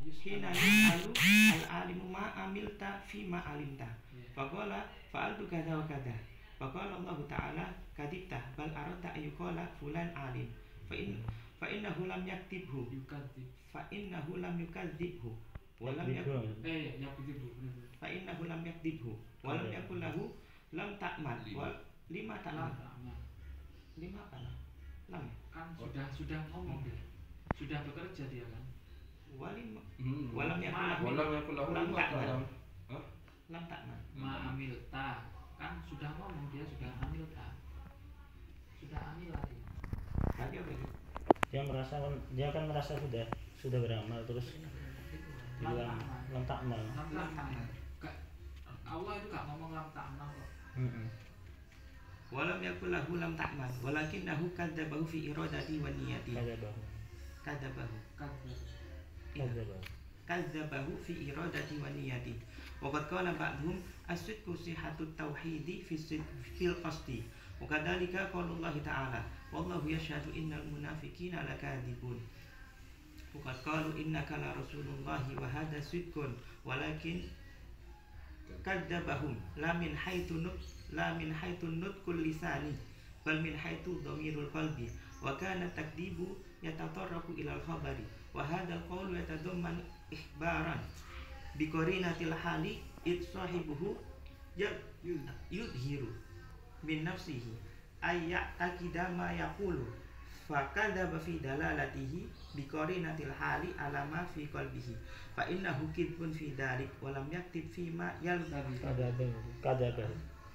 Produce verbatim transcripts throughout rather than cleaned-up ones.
hina yus'alu al-alimu ma amilta fi ma alimta. Faqala fa'altu kadza wa kadza. Faqala Allah Ta'ala kadibta bal aradta ayyuqala fulan alim. Fa in fa innahu lam yaktibhu. Fa innahu lam yukadzibhu. Wa lam yakul eh yaktibhu. Fa innahu lam yaktibhu. Wa lam yakul lahu lam ta'mal. Wa lima ta'mal. Lima apa? Lam. Kan sudah sudah ngomong dia. Sudah bekerja dia kan. Walim Hmm. walam yakul Walam yakul lahu lam ta'mal. Hah? Lam ta'mal. Ma amil ta. Kan sudah ngomong dia sudah amil ta. Sudah amil lagi. Berarti apa itu? Dia merasa dia kan merasa sudah sudah beramal terus bilang lam ta'mal. Lam ta'mal. Allah itu gak ngomong lam ta'mal kok. Heeh. Walam yakul lahu lam ta'mal walakinnahu kadzabahu fi iradati wa niyati. Kadzabahu. Kadzabahu. Kadzabahu. Kadzabahu fi iradati wa niyati. Wa qad qala ba'dhum as-sidqu sihhatut tauhidi fi fil qasdi. Wa kadzalika qaulullah ta'ala wallahu yashhadu innal munafiqina lakadzibun. Wa qad qalu innaka la rasulullahi wa hadha sidqun walakin kadzabahum la min haitsu nut la min haitsu nutkul lisani bal min haitsu dhamirul qalbi wa kana takdibu yatatarraqu ila al-khabari wa hadha al-qawlu yatadamman ihbaran bi qarinatil hali id sahibuhu yudhiru min nafsihi ay ya'taqida ma yaqulu fa kadzaba fi dalalatihi bi qarinatil hali ala ma fi qalbihi fa innahu kidbun fi dalik wa lam yaktib fi ma yalzamu Kadzabahu. Kadzabahu.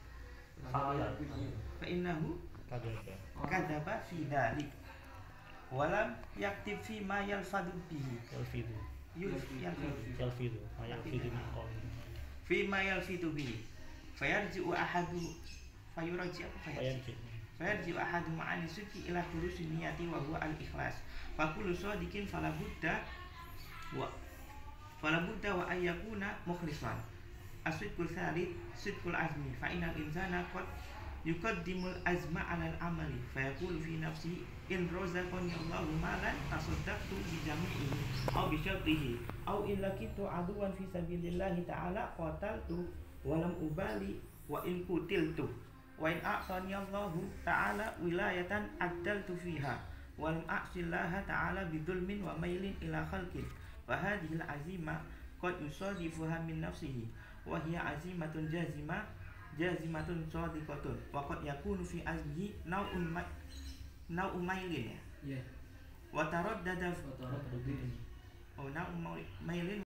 fa innahu Kadzabahu. kadzaba fi dalik wa lam yaktib fi ma yalfadu bihi Yalfidu. yalfidu Yalfidu. Yalfidu min qawl. fi ma yalfidu bihi fayarji'u ahadu fayurji apa fayarji Fayarji. fayarji'u ahadu ma'ani suki ila hurusi niyati wa huwa al-ikhlas fa kullu sadiqin fala budda wa fala budda wa ayyakuna mukhlishan as-sidqul thalith sidqul azmi fa innal insana qad yuqaddimul azma 'ala al-amali fa yaqulu fi nafsihi in razaqani Allahu malan tasaddaqtu bi jami'ihi aw bi syartihi aw in laqitu aduwan fi sabilillahi ta'ala qataltu wa lam ubali wa in qutiltu wa in a'tani Allahu ta'ala wilayatan addaltu fiha wa lam a'sillaha ta'ala bidulmin wa mailin ila khalqin wa hadhihi al-azima qad yusadifuha min nafsihi wa hiya azimatun jazima jazimatun sadiqatun wa qad yakunu fi azmihi nau'un ma nau'un mailin ya Iya. wa taraddada Foto. oh nau'un mailin